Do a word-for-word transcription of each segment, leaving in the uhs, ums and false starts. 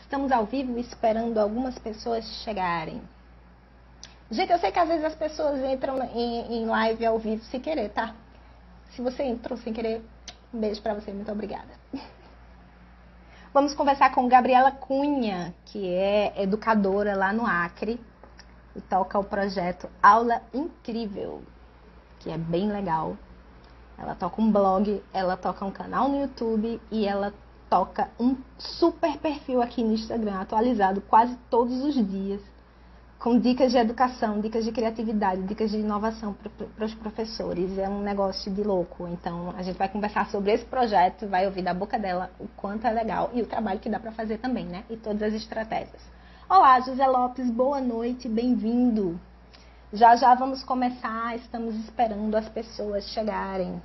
Estamos ao vivo esperando algumas pessoas chegarem. Gente, eu sei que às vezes as pessoas entram em, em live ao vivo sem querer, tá? Se você entrou sem querer, um beijo pra você, muito obrigada. Vamos conversar com Gabriela Cunha, que é educadora lá no Acre e toca o projeto Aula Incrível, que é bem legal. Ela toca um blog, ela toca um canal no YouTube e ela toca um super perfil aqui no Instagram, atualizado quase todos os dias, com dicas de educação, dicas de criatividade, dicas de inovação para os professores. É um negócio de louco. Então, a gente vai conversar sobre esse projeto, vai ouvir da boca dela o quanto é legal e o trabalho que dá para fazer também, né? E todas as estratégias. Olá, José Lopes, boa noite, bem-vindo. Já já vamos começar, estamos esperando as pessoas chegarem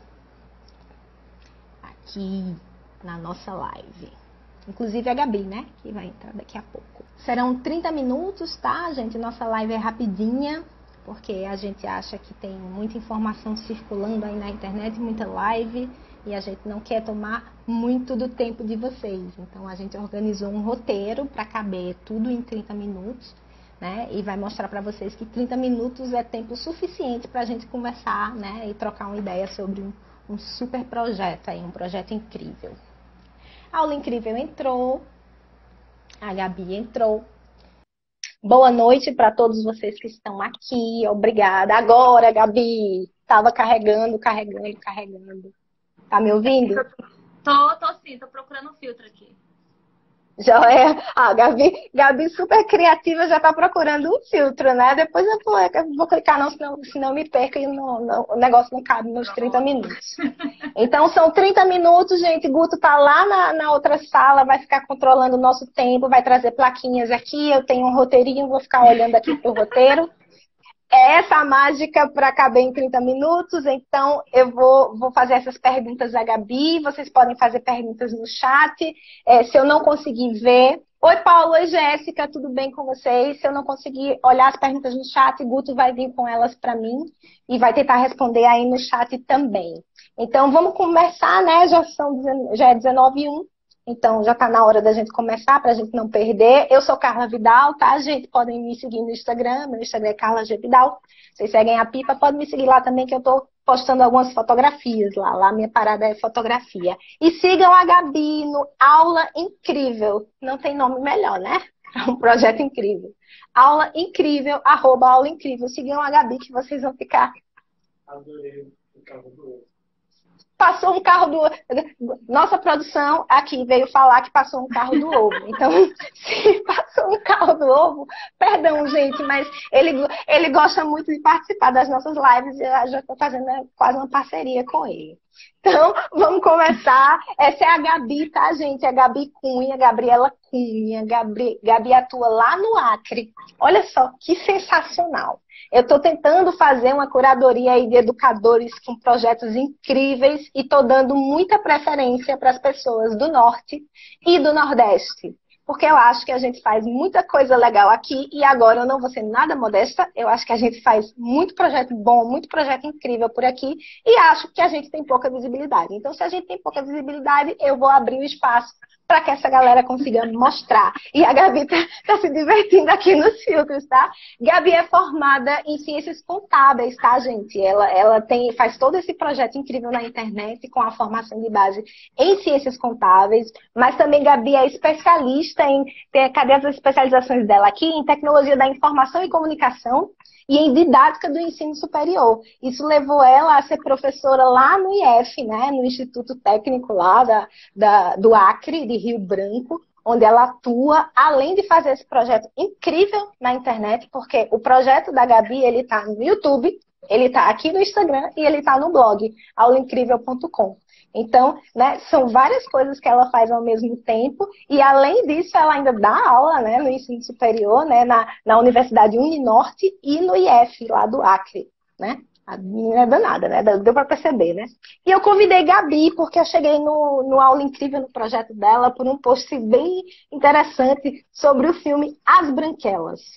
aqui na nossa live. Inclusive a Gabi, né? Que vai entrar daqui a pouco. Serão trinta minutos, tá, gente? Nossa live é rapidinha, porque a gente acha que tem muita informação circulando aí na internet, muita live, e a gente não quer tomar muito do tempo de vocês. Então a gente organizou um roteiro para caber tudo em trinta minutos, né? E vai mostrar para vocês que trinta minutos é tempo suficiente para a gente conversar, né? E trocar uma ideia sobre um, um super projeto aí, um projeto incrível. A Aula Incrível entrou, a Gabi entrou. Boa noite para todos vocês que estão aqui, obrigada. Agora, Gabi, estava carregando, carregando, carregando. Tá me ouvindo? Tô, tô sim, tô procurando um filtro aqui. Já é, a Gabi, Gabi super criativa já tá procurando um filtro, né? Depois eu vou, eu vou clicar não, senão, senão me perco e não, não, o negócio não cabe nos trinta minutos. Então são trinta minutos, gente. Guto tá lá na, na outra sala, vai ficar controlando o nosso tempo, vai trazer plaquinhas aqui, eu tenho um roteirinho, vou ficar olhando aqui pro roteiro. É essa a mágica para caber em trinta minutos, então eu vou, vou fazer essas perguntas à Gabi, vocês podem fazer perguntas no chat, é, se eu não conseguir ver. Oi, Paulo, oi, Jéssica, tudo bem com vocês? Se eu não conseguir olhar as perguntas no chat, Guto vai vir com elas para mim e vai tentar responder aí no chat também. Então vamos começar, né? Já, são, já é dezenove e um. Então, já está na hora da gente começar, para a gente não perder. Eu sou Carla Vidal, tá, gente? Podem me seguir no Instagram. Meu Instagram é Carla G. Vidal. Vocês seguem a Pipa, podem me seguir lá também, que eu estou postando algumas fotografias lá. Lá minha parada é fotografia. E sigam a Gabi no Aula Incrível. Não tem nome melhor, né? É um projeto incrível. Aula Incrível, arroba Aula Incrível. Sigam a Gabi, que vocês vão ficar... Adorei o carro do ovo. Passou um carro do... Nossa produção aqui veio falar que passou um carro do ovo. Então, se passou um carro do ovo, perdão, gente, mas ele, ele gosta muito de participar das nossas lives e eu já estou fazendo quase uma parceria com ele. Então, vamos começar. Essa é a Gabi, tá, gente? A Gabi Cunha, Gabriela Cunha. Gabi, Gabi atua lá no Acre. Olha só, que sensacional. Eu estou tentando fazer uma curadoria aí de educadores com projetos incríveis e estou dando muita preferência para as pessoas do Norte e do Nordeste. Porque eu acho que a gente faz muita coisa legal aqui e agora eu não vou ser nada modesta, eu acho que a gente faz muito projeto bom, muito projeto incrível por aqui e acho que a gente tem pouca visibilidade. Então, se a gente tem pouca visibilidade, eu vou abrir o espaço para que essa galera consiga mostrar. E a Gabi tá, tá se divertindo aqui nos filtros, tá? Gabi é formada em ciências contábeis, tá, gente? Ela, ela tem, faz todo esse projeto incrível na internet com a formação de base em ciências contábeis, mas também Gabi é especialista em, tem, cadê as especializações dela aqui? Em tecnologia da informação e comunicação e em didática do ensino superior. Isso levou ela a ser professora lá no I F, né, no Instituto Técnico lá da, da, do Acre, de Rio Branco, onde ela atua, além de fazer esse projeto incrível na internet, porque o projeto da Gabi, ele está no YouTube, ele está aqui no Instagram e ele está no blog, aula incrível ponto com. Então, né, são várias coisas que ela faz ao mesmo tempo e, além disso, ela ainda dá aula, né, no ensino superior, né, na, na Universidade Uninorte e no I F, lá do Acre, né? A menina é danada, né? Deu para perceber, né? E eu convidei Gabi, porque eu cheguei no, no Aula Incrível, no projeto dela, por um post bem interessante sobre o filme As Branquelas.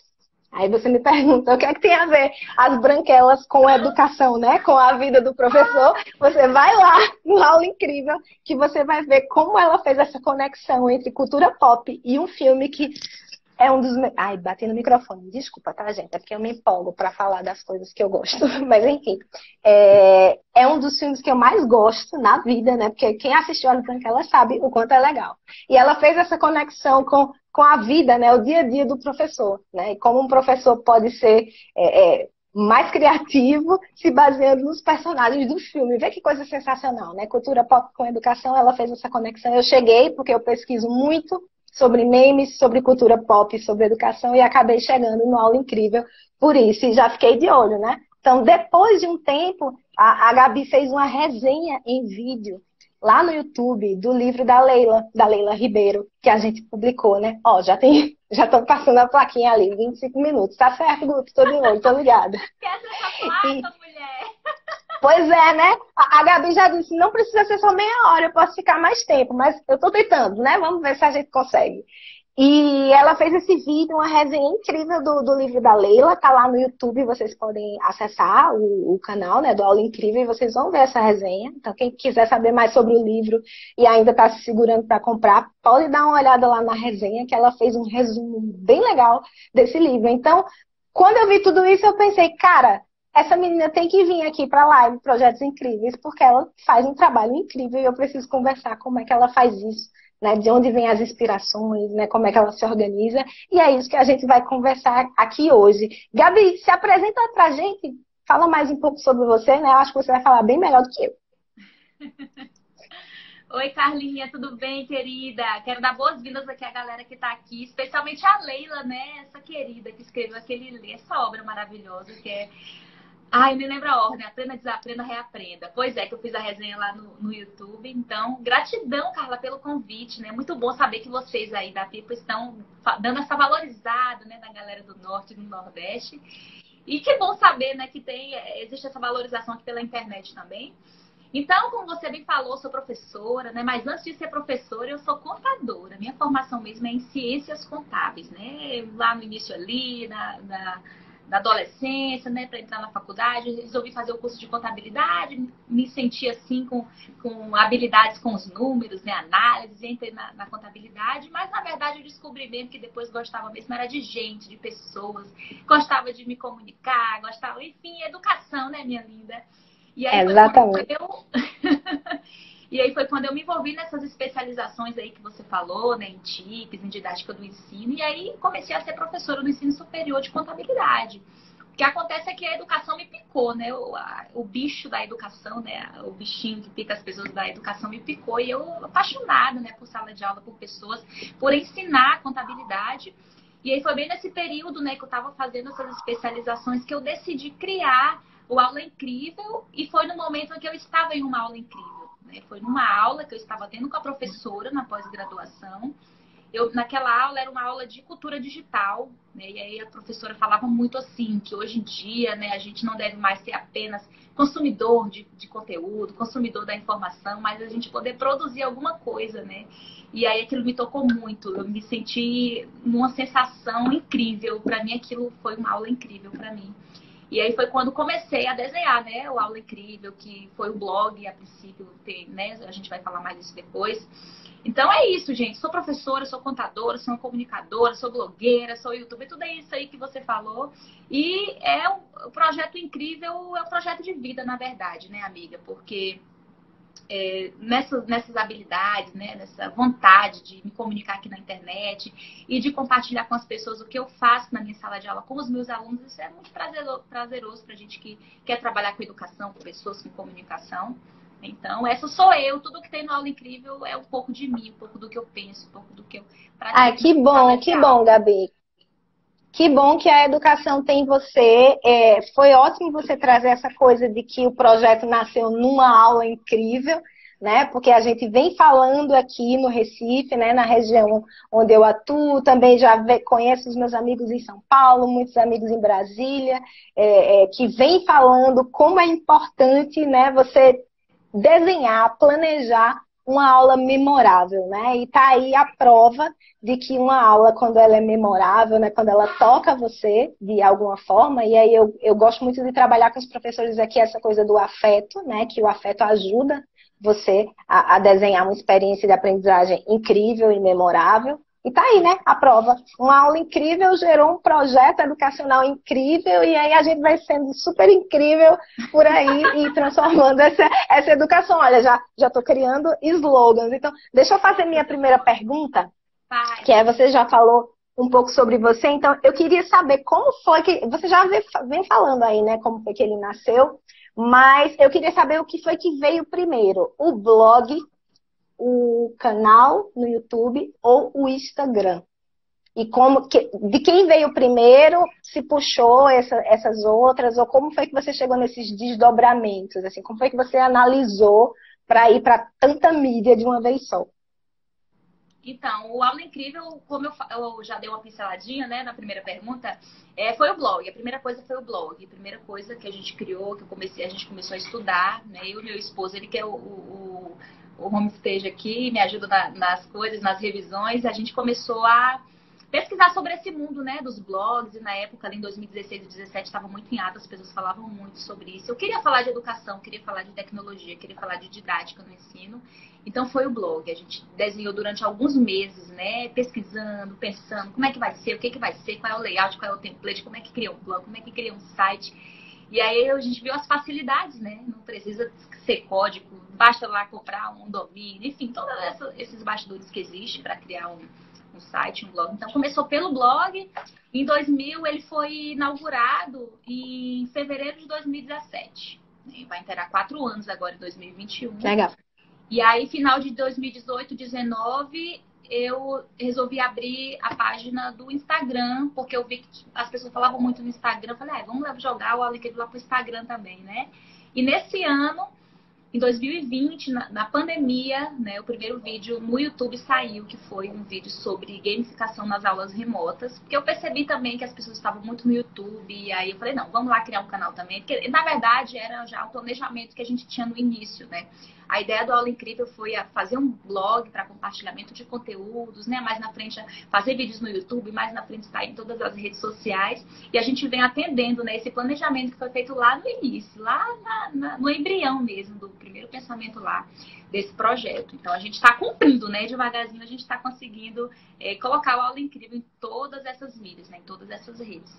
Aí você me pergunta, o que é que tem a ver as branquelas com a educação, né? Com a vida do professor. Você vai lá no Aula Incrível, que você vai ver como ela fez essa conexão entre cultura pop e um filme que é um dos meus... Ai, bati no microfone. Desculpa, tá, gente? É porque eu me empolgo pra falar das coisas que eu gosto. Mas, enfim. É... é um dos filmes que eu mais gosto na vida, né? Porque quem assistiu As Branquelas sabe o quanto é legal. E ela fez essa conexão com, com a vida, né? O dia a dia do professor, né? E como um professor pode ser é, é, mais criativo se baseando nos personagens do filme. Vê que coisa sensacional, né? Cultura pop com educação, ela fez essa conexão. Eu cheguei porque eu pesquiso muito sobre memes, sobre cultura pop, sobre educação, e acabei chegando no Aula Incrível por isso, e já fiquei de olho, né? Então, depois de um tempo, a, a Gabi fez uma resenha em vídeo, lá no YouTube, do livro da Leila, da Leila Ribeiro, que a gente publicou, né? Ó, já tem, já estão passando a plaquinha ali, vinte e cinco minutos, tá certo, Guto? Tô de olho, tô ligada. Esquece essa placa, E, mulher! pois é, né? A, a Gabi já disse, não precisa ser só meia hora, eu posso ficar mais tempo, mas eu tô tentando, né? Vamos ver se a gente consegue. E ela fez esse vídeo, uma resenha incrível do, do livro da Leila, tá lá no YouTube, vocês podem acessar o, o canal, né, do Aula Incrível, e vocês vão ver essa resenha. Então, quem quiser saber mais sobre o livro e ainda tá se segurando para comprar, pode dar uma olhada lá na resenha, que ela fez um resumo bem legal desse livro. Então, quando eu vi tudo isso, eu pensei, cara, essa menina tem que vir aqui para a live Projetos Incríveis, porque ela faz um trabalho incrível e eu preciso conversar como é que ela faz isso, né? De onde vêm as inspirações, né? Como é que ela se organiza. E é isso que a gente vai conversar aqui hoje. Gabi, se apresenta para a gente, fala mais um pouco sobre você, né? Eu acho que você vai falar bem melhor do que eu. Oi, Carlinha, tudo bem, querida? Quero dar boas-vindas aqui à galera que está aqui, especialmente a Leila, né? Essa querida que escreveu aquele, essa obra maravilhosa que é... Ai, me lembra a ordem, aprenda, desaprenda, reaprenda. Pois é, que eu fiz a resenha lá no, no YouTube. Então, gratidão, Carla, pelo convite, né? Muito bom saber que vocês aí da Pipa estão dando essa valorizada, né, na galera do Norte e do Nordeste. E que bom saber, né, que tem, existe essa valorização aqui pela internet também. Então, como você bem falou, eu sou professora, né? Mas antes de ser professora, eu sou contadora. Minha formação mesmo é em ciências contábeis, né? Lá no início ali, na... na da adolescência, né, para entrar na faculdade, resolvi fazer o curso de contabilidade, me senti assim com, com habilidades com os números, né, análise, entrei na, na contabilidade, mas na verdade eu descobri mesmo que depois gostava mesmo era de gente, de pessoas, gostava de me comunicar, gostava, enfim, educação, né, minha linda? E aí Exatamente. foi quando eu... E aí foi quando eu me envolvi nessas especializações aí que você falou, né, em T I Cs, em didática do ensino, e aí comecei a ser professora do ensino superior de contabilidade. O que acontece é que a educação me picou, né, o, a, o bicho da educação, né, o bichinho que pica as pessoas da educação me picou, e eu apaixonada, né, por sala de aula, por pessoas, por ensinar contabilidade. E aí foi bem nesse período, né, que eu estava fazendo essas especializações que eu decidi criar o Aula Incrível, e foi no momento em que eu estava em uma aula incrível. Foi numa aula que eu estava tendo com a professora na pós-graduação. Eu, naquela aula era uma aula de cultura digital, né? E aí a professora falava muito assim, que hoje em dia, né, a gente não deve mais ser apenas consumidor de, de conteúdo, consumidor da informação, mas a gente poder produzir alguma coisa, né? E aí aquilo me tocou muito, eu me senti numa sensação incrível. Para mim aquilo foi uma aula incrível para mim. E aí foi quando comecei a desenhar, né, o Aula Incrível, que foi o blog a princípio, né, a gente vai falar mais disso depois. Então é isso, gente, sou professora, sou contadora, sou comunicadora, sou blogueira, sou youtuber, tudo é isso aí que você falou. E é um, o projeto incrível, é um projeto de vida, na verdade, né, amiga, porque... É, nessas, nessas habilidades, né, nessa vontade de me comunicar aqui na internet e de compartilhar com as pessoas o que eu faço na minha sala de aula com os meus alunos, isso é muito prazeroso, prazeroso para a gente que quer trabalhar com educação, com pessoas, com comunicação. Então, essa sou eu, tudo que tem no Aula Incrível é um pouco de mim, um pouco do que eu penso, um pouco do que eu pratico. Ah, que bom, que bom, Gabi. Que bom que a educação tem você. É, foi ótimo você trazer essa coisa de que o projeto nasceu numa aula incrível, né? Porque a gente vem falando aqui no Recife, né? Na região onde eu atuo, também já ve, conheço os meus amigos em São Paulo, muitos amigos em Brasília, é, é, que vem falando como é importante, né? Você desenhar, planejar uma aula memorável, né? E tá aí a prova de que uma aula, quando ela é memorável, né? Quando ela toca você de alguma forma, e aí eu, eu gosto muito de trabalhar com os professores aqui essa coisa do afeto, né? Que o afeto ajuda você a, a desenhar uma experiência de aprendizagem incrível e memorável. E tá aí, né, a prova. Uma aula incrível gerou um projeto educacional incrível e aí a gente vai sendo super incrível por aí e transformando essa, essa educação. Olha, já já tô criando slogans. Então, deixa eu fazer minha primeira pergunta, Vai. que é, você já falou um pouco sobre você, então eu queria saber como foi que... Você já vem, vem falando aí, né, como foi que ele nasceu, mas eu queria saber o que foi que veio primeiro, o blog, o canal no YouTube ou o Instagram? E como que, de quem veio primeiro, se puxou essa, essas outras, ou como foi que você chegou nesses desdobramentos? Assim, como foi que você analisou para ir para tanta mídia de uma vez só? Então, o Aula Incrível, como eu, eu já dei uma pinceladinha, né, na primeira pergunta, é, foi o blog. A primeira coisa foi o blog. A primeira coisa que a gente criou, que eu comecei, a gente começou a estudar, né, eu e meu esposo, ele que é o, o, o homestage aqui, me ajuda na, nas coisas, nas revisões, a gente começou a pesquisar sobre esse mundo, né, dos blogs, e na época, ali em dois mil e dezesseis e dois mil e dezessete, estava muito em alta, as pessoas falavam muito sobre isso. Eu queria falar de educação, queria falar de tecnologia, queria falar de didática no ensino, então foi o blog. A gente desenhou durante alguns meses, né, pesquisando, pensando como é que vai ser, o que, que vai ser, qual é o layout, qual é o template, como é que cria um blog, como é que cria um site. E aí a gente viu as facilidades, né, não precisa ser código, basta lá comprar um domínio, enfim, todos esses bastidores que existem para criar um um site, um blog. Então, começou pelo blog. Em dois mil, ele foi inaugurado em fevereiro de dois mil e dezessete. Vai inteirar quatro anos agora, em dois mil e vinte e um. Legal. E aí, final de dois mil e dezoito, dezenove, eu resolvi abrir a página do Instagram, porque eu vi que as pessoas falavam muito no Instagram. Eu falei, ah, vamos jogar o Aula Incrível lá pro Instagram também, né? E nesse ano, em dois mil e vinte, na, na pandemia, né, o primeiro vídeo no YouTube saiu, que foi um vídeo sobre gamificação nas aulas remotas, porque eu percebi também que as pessoas estavam muito no YouTube, e aí eu falei, não, vamos lá criar um canal também, porque na verdade era já o planejamento que a gente tinha no início, né. A ideia do Aula Incrível foi fazer um blog para compartilhamento de conteúdos, né? Mais na frente fazer vídeos no YouTube, mais na frente estar em todas as redes sociais. E a gente vem atendendo, né, esse planejamento que foi feito lá no início, lá na, na, no embrião mesmo, do primeiro pensamento lá desse projeto. Então a gente está cumprindo, né? Devagarzinho a gente está conseguindo é, colocar o Aula Incrível em todas essas mídias, né? Em todas essas redes.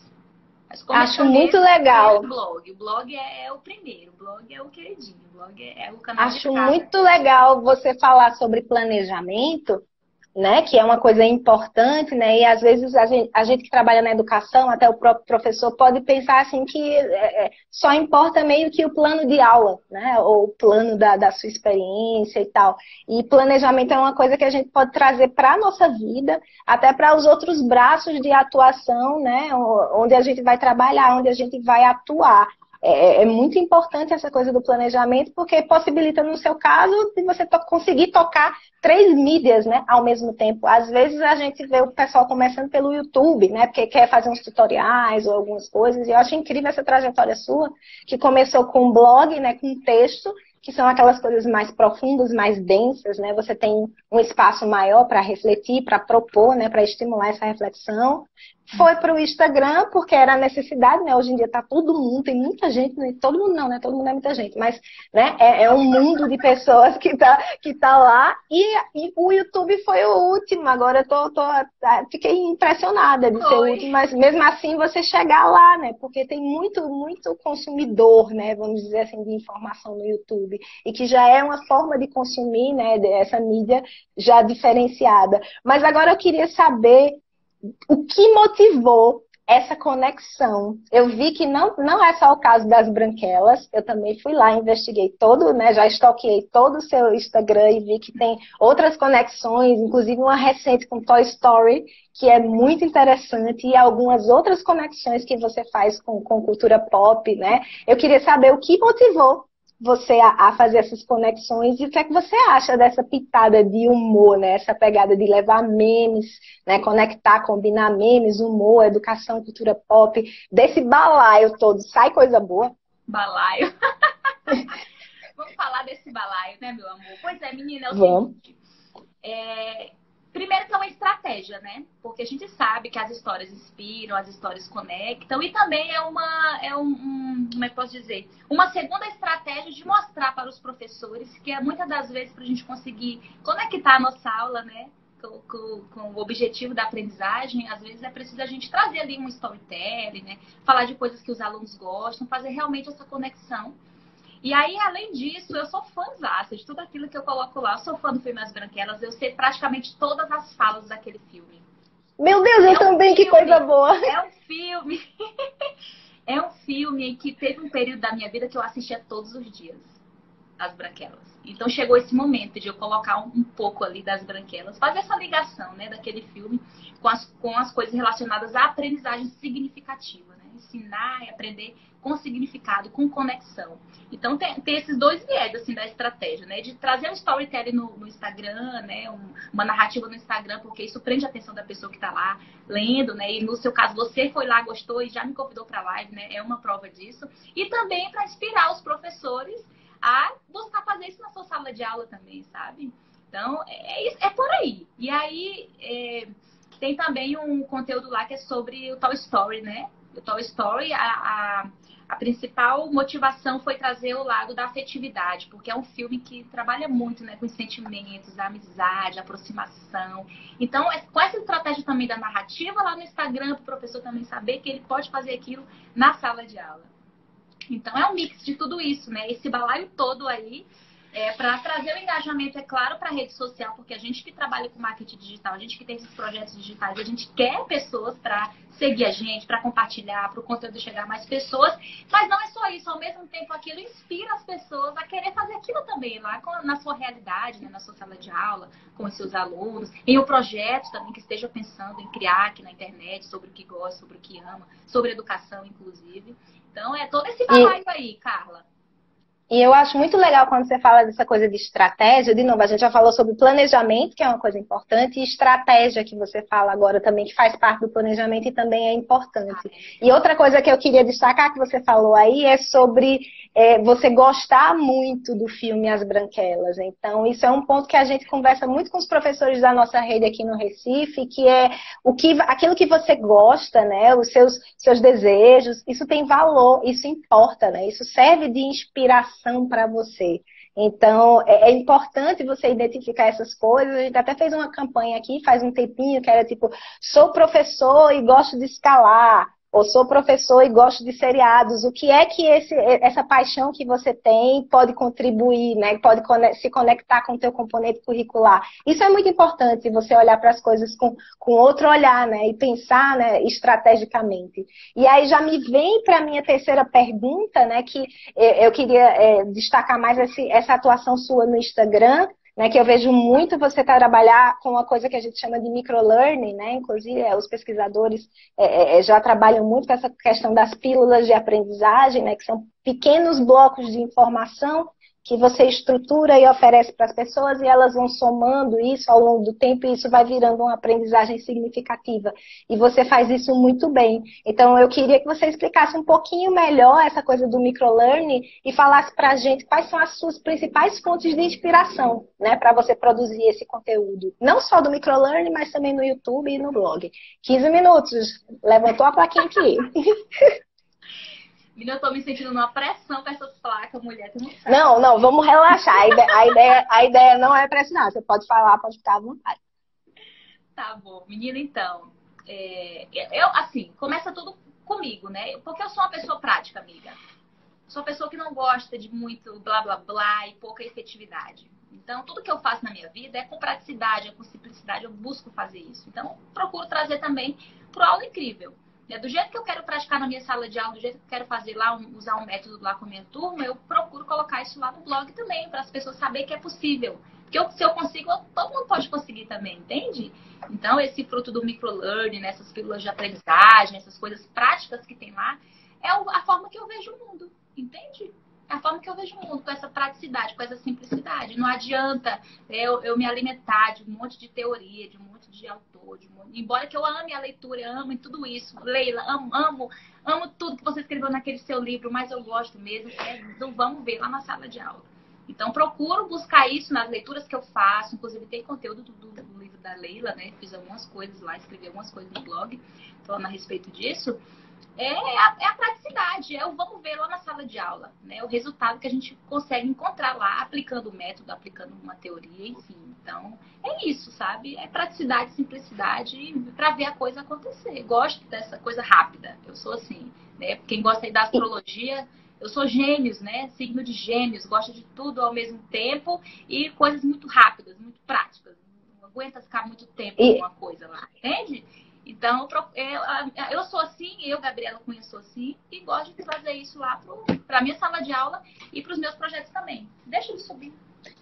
Acho muito legal. O blog. O blog é, é o primeiro, o blog é o queridinho, o blog é, é o canal Acho de casa. muito legal você falar sobre planejamento, né, que é uma coisa importante, né, e às vezes a gente, a gente que trabalha na educação, até o próprio professor, pode pensar assim que é, só importa meio que o plano de aula, né, ou o plano da, da sua experiência e tal. E planejamento é uma coisa que a gente pode trazer para a nossa vida, até para os outros braços de atuação, né, onde a gente vai trabalhar, onde a gente vai atuar. É, é muito importante essa coisa do planejamento, porque possibilita, no seu caso, de você to- conseguir tocar três mídias, né, ao mesmo tempo. Às vezes a gente vê o pessoal começando pelo YouTube, né, porque quer fazer uns tutoriais ou algumas coisas, e eu acho incrível essa trajetória sua, que começou com um blog, né, com texto, que são aquelas coisas mais profundas, mais densas, né, você tem um espaço maior para refletir, para propor, né, para estimular essa reflexão. Foi para o Instagram, porque era a necessidade, né? Hoje em dia tá todo mundo, tem muita gente, né? Todo mundo não, né? Todo mundo é muita gente, mas né? é, é um mundo de pessoas que tá, que tá lá. E, e o YouTube foi o último. Agora eu tô, tô, fiquei impressionada de ser o último, mas mesmo assim você chegar lá, né? Porque tem muito, muito consumidor, né? Vamos dizer assim, de informação no YouTube. E que já é uma forma de consumir, né? Essa mídia já diferenciada. Mas agora eu queria saber o que motivou essa conexão. Eu vi que não, não é só o caso das branquelas, eu também fui lá, investiguei todo, né, já stalkeei todo o seu Instagram e vi que tem outras conexões, inclusive uma recente com Toy Story, que é muito interessante, e algumas outras conexões que você faz com, com cultura pop, né? Eu queria saber o que motivou você a, a fazer essas conexões, e o que é que você acha dessa pitada de humor, né? Essa pegada de levar memes, né? Conectar, combinar memes, humor, educação, cultura pop, desse balaio todo. Sai coisa boa? Balaio. Vamos falar desse balaio, né, meu amor? Pois é, menina, é o Vamos. seguinte. É... Primeiro que é uma estratégia, né? Porque a gente sabe que as histórias inspiram, as histórias conectam. E também é uma, é um, um como é que posso dizer? Uma segunda estratégia de mostrar para os professores que é muitas das vezes para a gente conseguir conectar a nossa aula, né? Com, com, com o objetivo da aprendizagem, às vezes é preciso a gente trazer ali um storytelling, né? Falar de coisas que os alunos gostam, fazer realmente essa conexão. E aí, além disso, eu sou fãzaça de tudo aquilo que eu coloco lá. Eu sou fã do filme As Branquelas, eu sei praticamente todas as falas daquele filme. Meu Deus, eu É um também, que filme, coisa boa. é um filme, é um filme em que teve um período da minha vida que eu assistia todos os dias As Branquelas. Então chegou esse momento de eu colocar um, um pouco ali das Branquelas, fazer essa ligação, né, daquele filme com as, com as coisas relacionadas à aprendizagem significativa, né? Ensinar e aprender com significado, com conexão. Então tem, tem esses dois viés assim da estratégia, né, de trazer um storytelling no, no Instagram, né, um, uma narrativa no Instagram, porque isso prende a atenção da pessoa que está lá lendo, né, e no seu caso você foi lá, gostou e já me convidou para a live, né, é uma prova disso. E também para inspirar os professores a buscar fazer isso na sua sala de aula também, sabe? Então, é, é, é por aí. E aí, é, tem também um conteúdo lá que é sobre o Toy Story, né? O Toy Story, a, a, a principal motivação foi trazer o lado da afetividade, porque é um filme que trabalha muito, né, com os sentimentos, a amizade, a aproximação. Então, é, com essa estratégia também da narrativa lá no Instagram, para o professor também saber que ele pode fazer aquilo na sala de aula. Então, é um mix de tudo isso, né? Esse balaio todo aí, é, para trazer o engajamento, é claro, para a rede social, porque a gente que trabalha com marketing digital, a gente que tem esses projetos digitais, a gente quer pessoas para seguir a gente, para compartilhar, para o conteúdo chegar a mais pessoas, mas não é só isso, ao mesmo tempo aquilo inspira as pessoas a querer fazer aquilo também, lá com, na sua realidade, né? Na sua sala de aula, com os seus alunos, em um projeto também que esteja pensando em criar aqui na internet, sobre o que gosta, sobre o que ama, sobre educação, inclusive. Então, é todo esse balaio aí, Carla. E eu acho muito legal quando você fala dessa coisa de estratégia. De novo, a gente já falou sobre planejamento, que é uma coisa importante, e estratégia, que você fala agora também, que faz parte do planejamento e também é importante. E outra coisa que eu queria destacar que você falou aí é sobre é, você gostar muito do filme As Branquelas. Então, isso é um ponto que a gente conversa muito com os professores da nossa rede aqui no Recife, que é o que, aquilo que você gosta, né? Os seus, seus desejos, isso tem valor, isso importa, né? Isso serve de inspiração para você. Então, é, é importante você identificar essas coisas. A gente até fez uma campanha aqui, faz um tempinho, que era tipo, sou professor e gosto de escalar, ou sou professor e gosto de seriados. O que é que esse, essa paixão que você tem pode contribuir, né? Pode se conectar com o teu componente curricular. Isso é muito importante, você olhar para as coisas com, com outro olhar, né? E pensar, né, estrategicamente. E aí já me vem para a minha terceira pergunta, né? Que eu queria é, destacar mais esse, essa atuação sua no Instagram, né, que eu vejo muito você trabalhar com uma coisa que a gente chama de microlearning, né? Inclusive é, os pesquisadores é, é, já trabalham muito com essa questão das pílulas de aprendizagem, né, que são pequenos blocos de informação que você estrutura e oferece para as pessoas e elas vão somando isso ao longo do tempo e isso vai virando uma aprendizagem significativa. E você faz isso muito bem. Então, eu queria que você explicasse um pouquinho melhor essa coisa do microlearning e falasse para a gente quais são as suas principais fontes de inspiração, né, para você produzir esse conteúdo. Não só do microlearning, mas também no YouTube e no blog. quinze minutos. Levantou a plaquinha aqui. Menina, eu tô me sentindo numa pressão com essas placas, mulher. Tu não sabe. Não, não, vamos relaxar. A ideia, a ideia, a ideia não é pressionar. Você pode falar, pode ficar à vontade. Tá bom. Menina, então, é, eu, assim, começa tudo comigo, né? Porque eu sou uma pessoa prática, amiga. Sou uma pessoa que não gosta de muito blá, blá, blá e pouca efetividade. Então, tudo que eu faço na minha vida é com praticidade, é com simplicidade. Eu busco fazer isso. Então, procuro trazer também pro Aula Incrível. Do jeito que eu quero praticar na minha sala de aula, do jeito que eu quero fazer lá, usar um método lá com a minha turma, eu procuro colocar isso lá no blog também, para as pessoas saberem que é possível. Porque eu, se eu consigo, todo mundo pode conseguir também, entende? Então, esse fruto do microlearning, né, essas pílulas de aprendizagem, essas coisas práticas que tem lá, é a forma que eu vejo o mundo, entende? É a forma que eu vejo o mundo, com essa praticidade, com essa simplicidade. Não adianta eu, eu me alimentar de um monte de teoria, de um monte de autor, de um monte... embora que eu ame a leitura, eu ame tudo isso. Leila, amo, amo, amo tudo que você escreveu naquele seu livro, mas eu gosto mesmo é do vamos ver lá na sala de aula. Então, procuro buscar isso nas leituras que eu faço. Inclusive, tem conteúdo do, do, do livro da Leila, né? Fiz algumas coisas lá, escrevi algumas coisas no blog falando a respeito disso. É a, é a praticidade, é o vamos ver lá na sala de aula, né? O resultado que a gente consegue encontrar lá, aplicando o método, aplicando uma teoria, enfim. Então, é isso, sabe? É praticidade, simplicidade, para ver a coisa acontecer. Gosto dessa coisa rápida. Eu sou assim, né? Quem gosta aí da astrologia, eu sou gêmeos, né? Signo de gêmeos, gosto de tudo ao mesmo tempo e coisas muito rápidas, muito práticas. Não aguenta ficar muito tempo em uma coisa lá, entende? Então, eu, eu sou assim, eu, Gabriela Cunha, sou assim, e gosto de trazer isso lá para a minha sala de aula e para os meus projetos também. Deixa eu subir.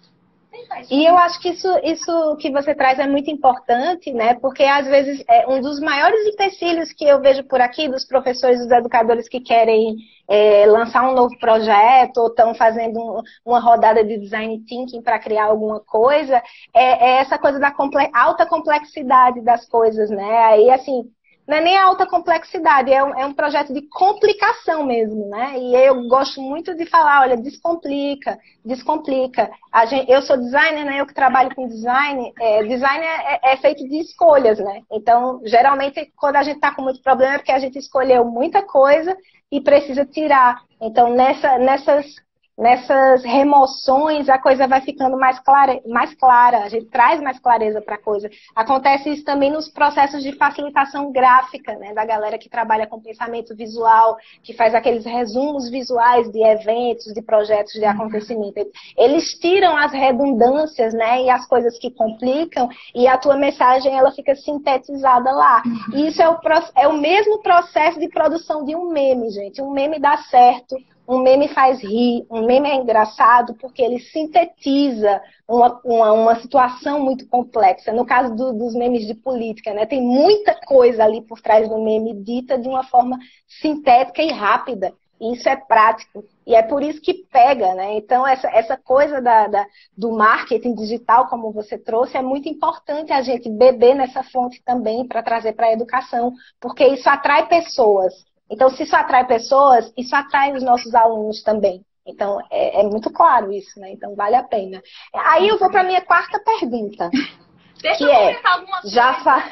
E eu acho que isso, isso que você traz é muito importante, né? Porque às vezes é um dos maiores empecilhos que eu vejo por aqui dos professores, dos educadores que querem é, lançar um novo projeto ou estão fazendo um, uma rodada de design thinking para criar alguma coisa, é, é essa coisa da comple alta complexidade das coisas, né? Aí assim, não é nem alta complexidade, é um, é um projeto de complicação mesmo, né? E eu gosto muito de falar, olha, descomplica, descomplica. A gente, eu sou designer, né? Eu que trabalho com design, é, design é, é feito de escolhas, né? Então, geralmente, quando a gente está com muito problema é porque a gente escolheu muita coisa e precisa tirar. Então, nessa, nessas... Nessas remoções, a coisa vai ficando mais clara, mais clara, a gente traz mais clareza para a coisa. Acontece isso também nos processos de facilitação gráfica, né, da galera que trabalha com pensamento visual, que faz aqueles resumos visuais de eventos, de projetos, de acontecimentos. Eles tiram as redundâncias, né, e as coisas que complicam, e a tua mensagem ela fica sintetizada lá. E isso é o, é o mesmo processo de produção de um meme, gente. Um meme dá certo. Um meme faz rir, um meme é engraçado porque ele sintetiza uma, uma, uma situação muito complexa. No caso do, dos memes de política, né? Tem muita coisa ali por trás do meme dita de uma forma sintética e rápida. E isso é prático. E é por isso que pega, né? Então, essa, essa coisa da, da, do marketing digital, como você trouxe, é muito importante a gente beber nessa fonte também para trazer para a educação, porque isso atrai pessoas. Então, se isso atrai pessoas, isso atrai os nossos alunos também. Então, é, é muito claro isso, né? Então, vale a pena. Aí eu vou para a minha quarta pergunta. Deixa que eu é, comentar alguma coisa. Já fa...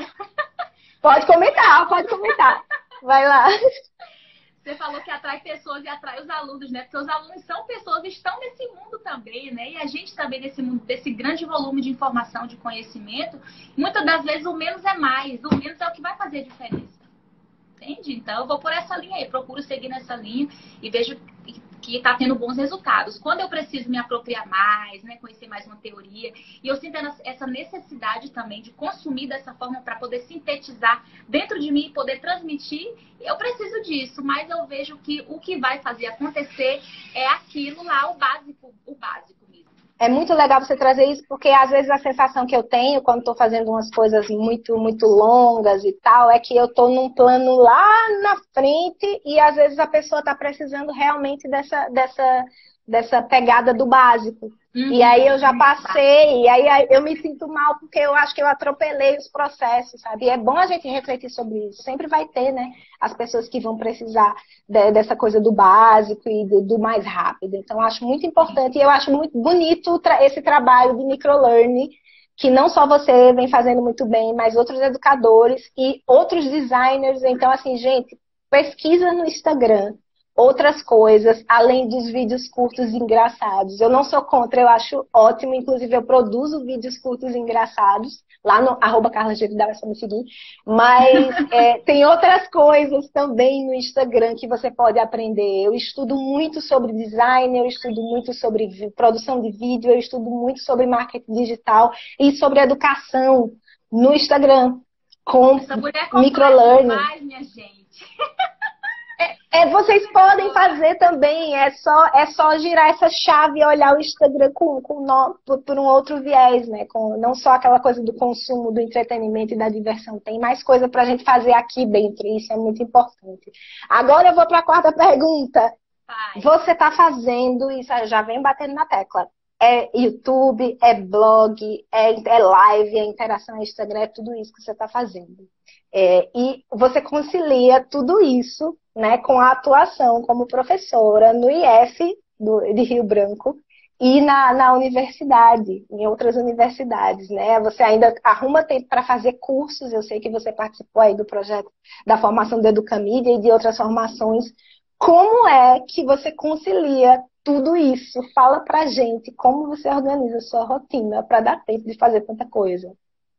Pode comentar, pode comentar. Vai lá. Você falou que atrai pessoas e atrai os alunos, né? Porque os alunos são pessoas, estão nesse mundo também, né? E a gente também nesse mundo, desse grande volume de informação, de conhecimento, muitas das vezes o menos é mais. O menos é o que vai fazer a diferença. Entende? Então, eu vou por essa linha aí, procuro seguir nessa linha e vejo que está tendo bons resultados. Quando eu preciso me apropriar mais, né, conhecer mais uma teoria, e eu sinto essa necessidade também de consumir dessa forma para poder sintetizar dentro de mim e poder transmitir, eu preciso disso, mas eu vejo que o que vai fazer acontecer é aquilo lá, o básico, o básico mesmo. É muito legal você trazer isso, porque às vezes a sensação que eu tenho quando estou fazendo umas coisas muito, muito longas e tal, é que eu estou num plano lá na frente e às vezes a pessoa está precisando realmente dessa, dessa, dessa pegada do básico. Uhum. E aí eu já passei, e aí eu me sinto mal porque eu acho que eu atropelei os processos, sabe? E é bom a gente refletir sobre isso. Sempre vai ter, né, as pessoas que vão precisar de, dessa coisa do básico e do, do mais rápido. Então, eu acho muito importante e eu acho muito bonito esse trabalho de microlearning, que não só você vem fazendo muito bem, mas outros educadores e outros designers. Então, assim, gente, pesquisa no Instagram outras coisas, além dos vídeos curtos engraçados. Eu não sou contra, eu acho ótimo, inclusive eu produzo vídeos curtos engraçados, lá no arroba Carla Geridal, é só me seguir, mas é, tem outras coisas também no Instagram que você pode aprender. Eu estudo muito sobre design, eu estudo muito sobre produção de vídeo, eu estudo muito sobre marketing digital e sobre educação no Instagram, com microlearning. Demais, minha gente. É, vocês podem fazer também, é só, é só girar essa chave e olhar o Instagram com, com no, por, por um outro viés, né? Com, não só aquela coisa do consumo, do entretenimento e da diversão. Tem mais coisa pra gente fazer aqui dentro, e isso é muito importante. Agora eu vou para a quarta pergunta. Vai. Você está fazendo, isso já vem batendo na tecla, é YouTube, é blog, é, é live, é interação no Instagram, é tudo isso que você está fazendo. É, e você concilia tudo isso, né, com a atuação como professora no I F do, de Rio Branco, e na, na universidade, em outras universidades, né? Você ainda arruma tempo para fazer cursos, eu sei que você participou aí do projeto da formação do Educamídia e de outras formações. Como é que você concilia tudo isso? Fala pra gente como você organiza a sua rotina para dar tempo de fazer tanta coisa.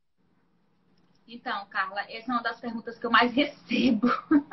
Então, Carla, essa é uma das perguntas que eu mais recebo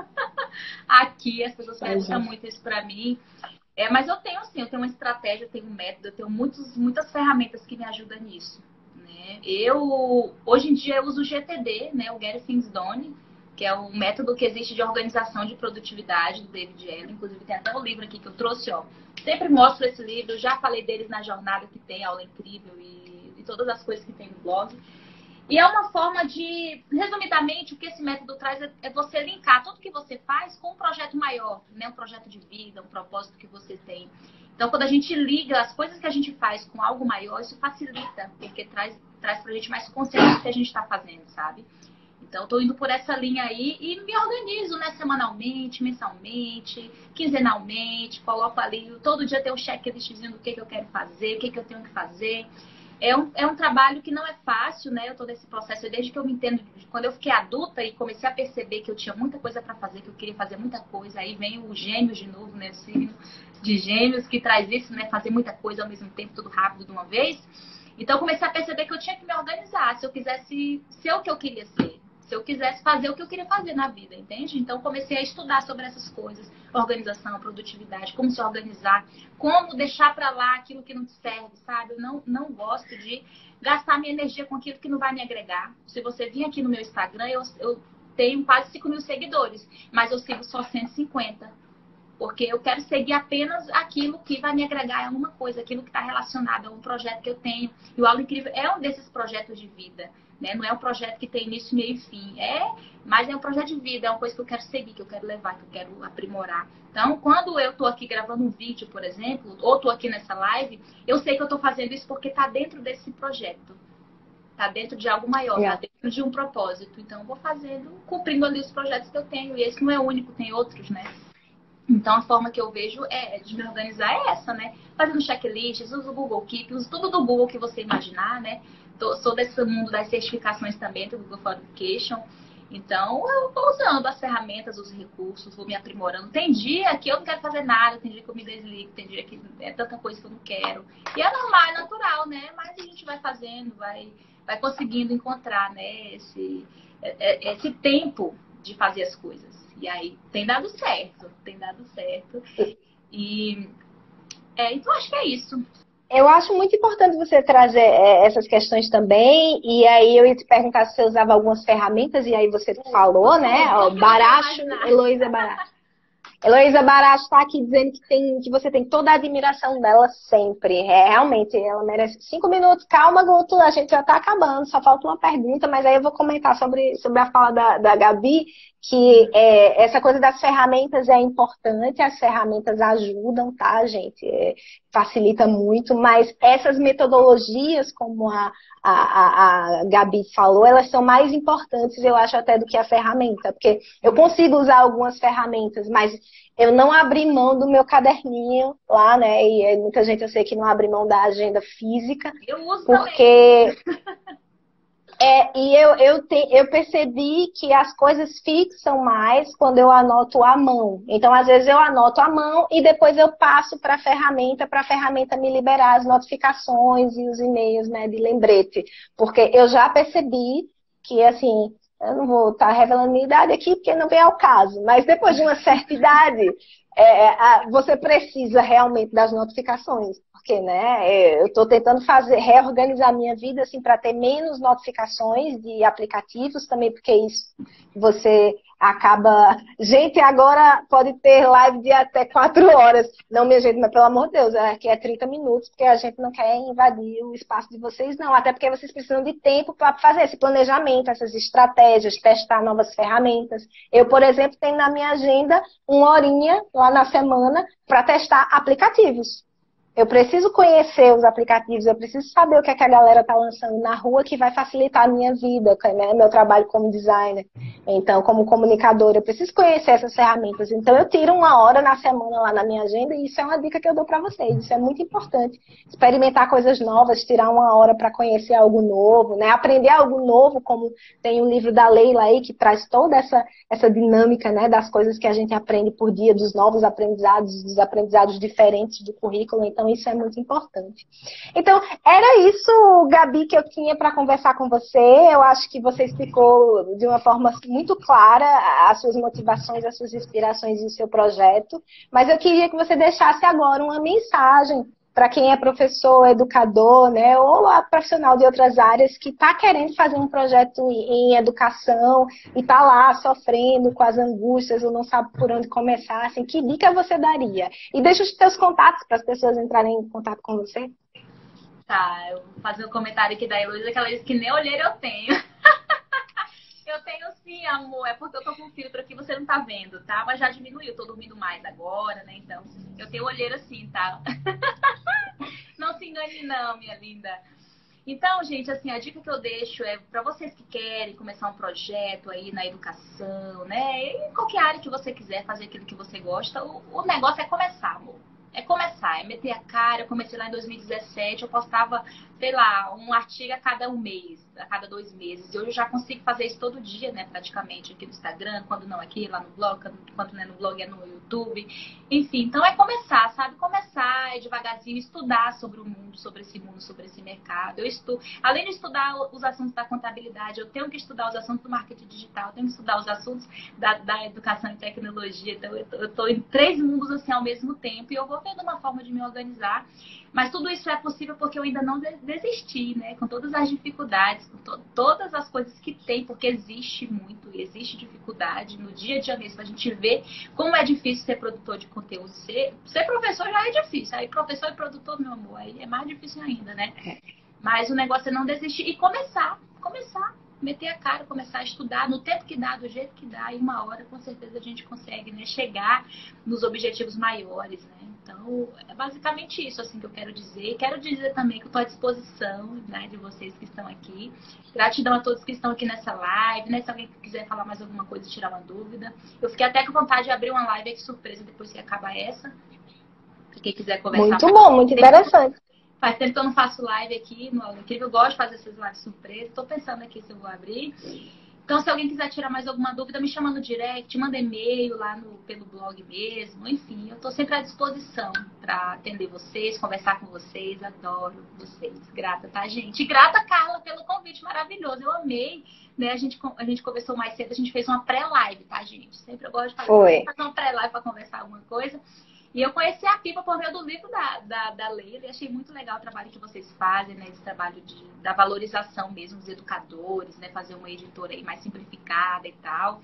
aqui. As pessoas perguntam muito isso para mim. É, mas eu tenho, sim, eu tenho uma estratégia, eu tenho um método, eu tenho muitos, muitas ferramentas que me ajudam nisso. Né? Eu, hoje em dia, eu uso o G T D, né, o Get Things Done, que é um método que existe de organização de produtividade do David Allen. Inclusive, tem até um livro aqui que eu trouxe, ó. Sempre mostro esse livro, já falei deles na jornada que tem, aula incrível e, e todas as coisas que tem no blog. E é uma forma de, resumidamente, o que esse método traz é, é você linkar tudo que você faz com um projeto maior, né? Um projeto de vida, um propósito que você tem. Então, quando a gente liga as coisas que a gente faz com algo maior, isso facilita, porque traz, traz pra gente mais consciência do que a gente está fazendo, sabe? Então, eu tô indo por essa linha aí e me organizo, né? Semanalmente, mensalmente, quinzenalmente, coloco ali, todo dia tem um checklistzinho do que, que eu quero fazer, o que, que eu tenho que fazer. É um, é um trabalho que não é fácil, né? Eu tô nesse processo desde que eu me entendo, quando eu fiquei adulta e comecei a perceber que eu tinha muita coisa para fazer, que eu queria fazer muita coisa. Aí vem o Gêmeos de novo, né? O signo de Gêmeos que traz isso, né? Fazer muita coisa ao mesmo tempo, tudo rápido de uma vez. Então eu comecei a perceber que eu tinha que me organizar, se eu quisesse ser o que eu queria ser. Se eu quisesse fazer o que eu queria fazer na vida, entende? Então, comecei a estudar sobre essas coisas. Organização, produtividade, como se organizar, como deixar pra lá aquilo que não te serve, sabe? Eu não, não gosto de gastar minha energia com aquilo que não vai me agregar. Se você vir aqui no meu Instagram, eu, eu tenho quase cinco mil seguidores, mas eu sigo só cento e cinquenta. Porque eu quero seguir apenas aquilo que vai me agregar em alguma coisa, aquilo que está relacionado a um projeto que eu tenho. E o Aula Incrível é um desses projetos de vida. Né? Não é um projeto que tem início, meio e fim. É, mas é um projeto de vida, é uma coisa que eu quero seguir, que eu quero levar, que eu quero aprimorar. Então, quando eu estou aqui gravando um vídeo, por exemplo, ou estou aqui nessa live, eu sei que eu estou fazendo isso porque está dentro desse projeto. Está dentro de algo maior, está dentro de um propósito. Então, eu vou fazendo, cumprindo ali os projetos que eu tenho. E esse não é o único, tem outros, né? Então, a forma que eu vejo é, de me organizar é essa, né? Fazendo checklists, uso o Google Keep, uso tudo do Google que você imaginar, né? Tô, sou desse mundo das certificações também, do Google for Education. Então, eu vou usando as ferramentas, os recursos, vou me aprimorando. Tem dia que eu não quero fazer nada, tem dia que eu me desligo, tem dia que é tanta coisa que eu não quero. E é normal, é natural, né? Mas a gente vai fazendo, vai, vai conseguindo encontrar, né? Esse, esse tempo de fazer as coisas. E aí tem dado certo, tem dado certo. E é, então acho que é isso. Eu acho muito importante você trazer é, essas questões também. E aí eu ia te perguntar se você usava algumas ferramentas, e aí você falou, né? Ó, Baracho, Heloísa Baracho. Heloísa Baracho está aqui dizendo que, tem, que você tem toda a admiração dela sempre. É, realmente, ela merece cinco minutos. Calma, Guto, a gente já está acabando, só falta uma pergunta, mas aí eu vou comentar sobre, sobre a fala da, da Gabi, que é, essa coisa das ferramentas é importante, as ferramentas ajudam, tá, gente? É, facilita muito, mas essas metodologias, como a, a, a, a Gabi falou, elas são mais importantes, eu acho, até do que a ferramenta, porque eu consigo usar algumas ferramentas, mas eu não abri mão do meu caderninho lá, né? E muita gente eu sei que não abre mão da agenda física, eu uso porque... É, e eu, eu, te, eu percebi que as coisas fixam mais quando eu anoto à mão. Então, às vezes, eu anoto à mão e depois eu passo para a ferramenta, para a ferramenta me liberar as notificações e os e-mails, né, de lembrete. Porque eu já percebi que, assim, eu não vou estar revelando minha idade aqui, porque não vem ao caso, mas depois de uma certa idade, é, a, você precisa realmente das notificações. Porque, né, eu estou tentando fazer, reorganizar minha vida assim, para ter menos notificações de aplicativos, também porque isso você acaba... Gente, agora pode ter live de até quatro horas. Não, minha gente, mas pelo amor de Deus, aqui é trinta minutos, porque a gente não quer invadir o espaço de vocês, não. Até porque vocês precisam de tempo para fazer esse planejamento, essas estratégias, testar novas ferramentas. Eu, por exemplo, tenho na minha agenda uma horinha lá na semana para testar aplicativos. Eu preciso conhecer os aplicativos, eu preciso saber o que, é que a galera está lançando na rua que vai facilitar a minha vida, né? Meu trabalho como designer. Então, como comunicadora, eu preciso conhecer essas ferramentas. Então, eu tiro uma hora na semana lá na minha agenda e isso é uma dica que eu dou para vocês. Isso é muito importante. Experimentar coisas novas, tirar uma hora para conhecer algo novo, né? Aprender algo novo, como tem o livro da Leila aí, que traz toda essa, essa dinâmica, né? Das coisas que a gente aprende por dia, dos novos aprendizados, dos aprendizados diferentes do currículo. Então, isso é muito importante. Então, era isso, Gabi, que eu tinha para conversar com você. Eu acho que você explicou de uma forma muito clara as suas motivações, as suas inspirações e o seu projeto. Mas eu queria que você deixasse agora uma mensagem para quem é professor, educador, né, ou a profissional de outras áreas que está querendo fazer um projeto em educação e está lá sofrendo com as angústias ou não sabe por onde começar. Assim, que dica você daria? E deixa os seus contatos para as pessoas entrarem em contato com você. Tá, eu vou fazer um comentário aqui da Heloísa, que ela disse que nem olheira eu tenho. Eu tenho sim, amor, é porque eu tô com filtro aqui, você não tá vendo, tá? Mas já diminuiu, tô dormindo mais agora, né? Então, eu tenho olheira sim, tá? Não se engane não, minha linda. Então, gente, assim, a dica que eu deixo é para vocês que querem começar um projeto aí na educação, né? Em qualquer área que você quiser fazer aquilo que você gosta, o, o negócio é começar, amor. É começar, é meter a cara. Eu comecei lá em dois mil e dezessete, eu postava, sei lá, um artigo a cada um mês, a cada dois meses. E hoje eu já consigo fazer isso todo dia, né, praticamente, aqui no Instagram, quando não aqui, lá no blog, quando não é no blog, é no YouTube. Enfim, então é começar, sabe? Começar, é devagarzinho, estudar sobre o mundo, sobre esse mundo, sobre esse mercado. Eu estudo, além de estudar os assuntos da contabilidade, eu tenho que estudar os assuntos do marketing digital, eu tenho que estudar os assuntos da, da educação e tecnologia. Então eu tô em três mundos assim ao mesmo tempo e eu vou vendo uma forma de me organizar. Mas tudo isso é possível porque eu ainda não desisti, né? Com todas as dificuldades, com to todas as coisas que tem, porque existe muito, existe dificuldade no dia a dia mesmo. A gente vê como é difícil ser produtor de conteúdo. Ser, ser professor já é difícil. Aí professor e produtor, meu amor, aí é mais difícil ainda, né? Mas o negócio é não desistir e começar, começar. Meter a cara, começar a estudar no tempo que dá, do jeito que dá, e uma hora com certeza a gente consegue, né, chegar nos objetivos maiores, né? Então, é basicamente isso assim que eu quero dizer. Quero dizer também que eu estou à disposição, né, de vocês que estão aqui. Gratidão a todos que estão aqui nessa live, né? Se alguém quiser falar mais alguma coisa, tirar uma dúvida. Eu fiquei até com vontade de abrir uma live aqui surpresa depois que acabar essa. Se quem quiser conversar. Muito bom, muito interessante. Faz tempo que eu não faço live aqui no Aula Incrível. Eu gosto de fazer essas lives surpresas. Estou pensando aqui se eu vou abrir. Então, se alguém quiser tirar mais alguma dúvida, me chama no direct, manda e-mail lá no, pelo blog mesmo. Enfim, eu estou sempre à disposição para atender vocês, conversar com vocês. Adoro vocês. Grata, tá, gente? E grata, Carla, pelo convite maravilhoso. Eu amei. Né? A gente, a gente conversou mais cedo, a gente fez uma pré-live, tá, gente? Sempre eu gosto de fazer, fazer uma pré-live para conversar alguma coisa. E eu conheci a Pipa por meio do livro da, da, da Leila e achei muito legal o trabalho que vocês fazem, né? Esse trabalho de, da valorização mesmo dos educadores, né? Fazer uma editora aí mais simplificada e tal.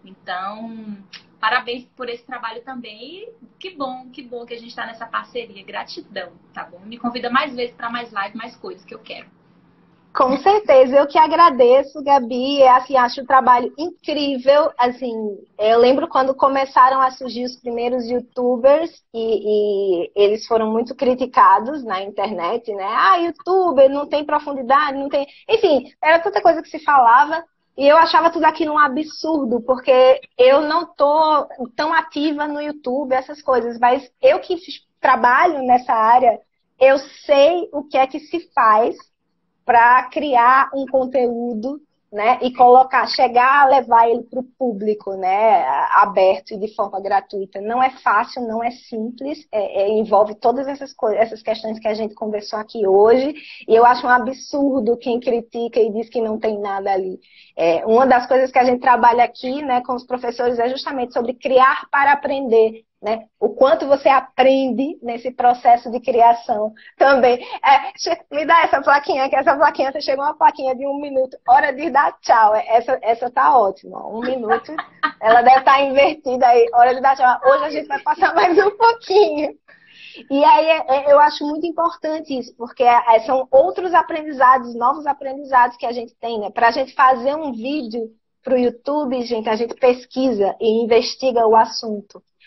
Então, parabéns por esse trabalho também. E que bom, que bom que a gente está nessa parceria. Gratidão, tá bom? Me convida mais vezes para mais live, mais coisas que eu quero. Com certeza, eu que agradeço, Gabi, assim, acho o trabalho incrível, assim, eu lembro quando começaram a surgir os primeiros youtubers e, e eles foram muito criticados na internet, né, ah, youtuber não tem profundidade, não tem, enfim, era tanta coisa que se falava e eu achava tudo aquilo um absurdo, porque eu não tô tão ativa no YouTube, essas coisas, mas eu que trabalho nessa área, eu sei o que é que se faz para criar um conteúdo, né, e colocar, chegar a levar ele para o público, né, aberto e de forma gratuita. Não é fácil, não é simples, é, é, envolve todas essas coisas, essas questões que a gente conversou aqui hoje, e eu acho um absurdo quem critica e diz que não tem nada ali. É, uma das coisas que a gente trabalha aqui, né, com os professores é justamente sobre criar para aprender, né? O quanto você aprende nesse processo de criação também. É, me dá essa plaquinha, que essa plaquinha, você chegou uma plaquinha de um minuto, hora de dar tchau. Essa, essa tá ótima, um minuto. Ela deve estar invertida aí, hora de dar tchau. Hoje a gente vai passar mais um pouquinho. E aí eu acho muito importante isso, porque são outros aprendizados, novos aprendizados que a gente tem, né? Para a gente fazer um vídeo para o YouTube, gente, a gente pesquisa e investiga o assunto.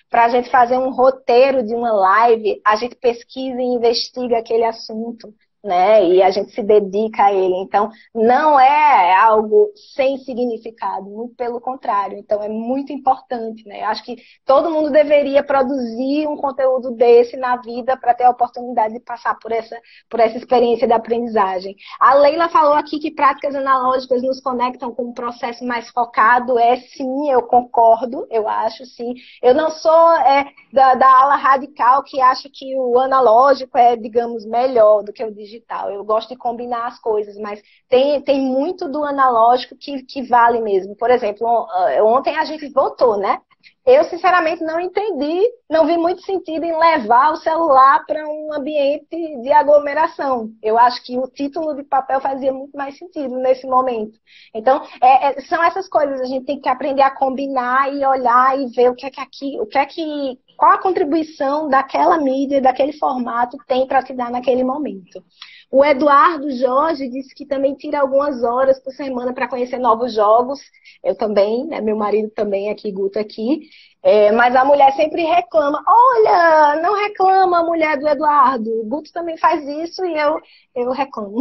para a gente fazer um roteiro de uma live, a gente pesquisa e investiga aquele assunto, né? E a gente se dedica a ele. Então, não é algo sem significado, muito pelo contrário. Então, é muito importante, né? Acho que todo mundo deveria produzir um conteúdo desse na vida para ter a oportunidade de passar por essa, por essa experiência de aprendizagem. A Leila falou aqui que práticas analógicas nos conectam com um processo mais focado. É sim, eu concordo, eu acho sim. Eu não sou é, da, da ala radical que acha que o analógico é, digamos, melhor do que o digital. Digital. Eu gosto de combinar as coisas, mas tem, tem muito do analógico que, que vale mesmo. Por exemplo, ontem a gente votou, né? Eu, sinceramente, não entendi, não vi muito sentido em levar o celular para um ambiente de aglomeração. Eu acho que o título de papel fazia muito mais sentido nesse momento. Então, é, é, são essas coisas, a gente tem que aprender a combinar e olhar e ver o que é que aqui, o que é que, qual a contribuição daquela mídia, daquele formato tem para te dar naquele momento. O Eduardo Jorge disse que também tira algumas horas por semana para conhecer novos jogos. Eu também, né? Meu marido também aqui, Guto aqui. É, mas a mulher sempre reclama. Olha, não reclama a mulher do Eduardo. O Guto também faz isso e eu, eu reclamo.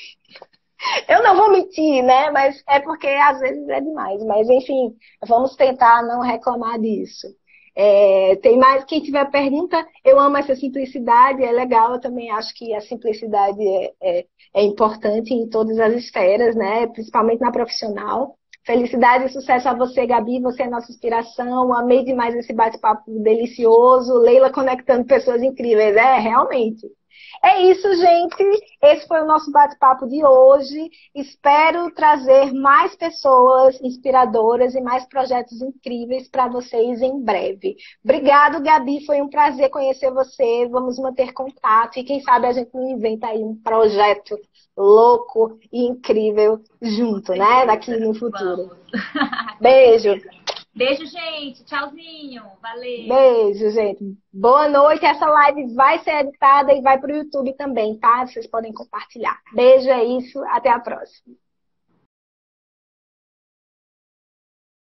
Eu não vou mentir, né? Mas é porque às vezes é demais. Mas enfim, vamos tentar não reclamar disso. É, tem mais, quem tiver pergunta, eu amo essa simplicidade, é legal, eu também acho que a simplicidade é, é, é importante em todas as esferas, né? Principalmente na profissional. Felicidade e sucesso a você, Gabi, você é nossa inspiração, amei demais esse bate-papo delicioso, Leila conectando pessoas incríveis, é, realmente. É isso, gente. Esse foi o nosso bate-papo de hoje. Espero trazer mais pessoas inspiradoras e mais projetos incríveis para vocês em breve. Obrigado, Gabi. Foi um prazer conhecer você. Vamos manter contato e quem sabe a gente não inventa aí um projeto louco e incrível junto, né? Daqui no futuro. Beijo. Beijo, gente. Tchauzinho. Valeu. Beijo, gente. Boa noite. Essa live vai ser editada e vai para o YouTube também, tá? Vocês podem compartilhar. Beijo, é isso. Até a próxima.